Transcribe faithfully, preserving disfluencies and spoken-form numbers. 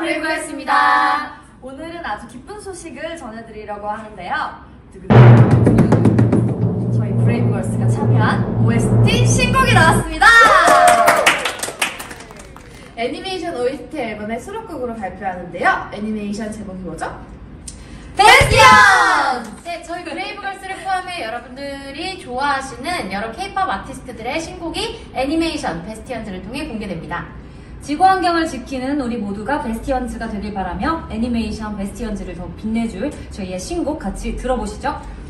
브레이브걸스입니다. 오늘은 아주 기쁜 소식을 전해드리려고 하는데요. 저희 브레이브걸스가 참여한 오에스티 신곡이 나왔습니다. 애니메이션 오에스티 앨범의 수록곡으로 발표하는데요. 애니메이션 제목이 뭐죠? 베스티언! 네, 저희 브레이브걸스를 포함해 여러분들이 좋아하시는 여러 케이팝 아티스트들의 신곡이 애니메이션 베스티언즈를 통해 공개됩니다. 지구환경을 지키는 우리 모두가 베스티언즈가 되길 바라며 애니메이션 베스티언즈를 더 빛내줄 저희의 신곡 같이 들어보시죠.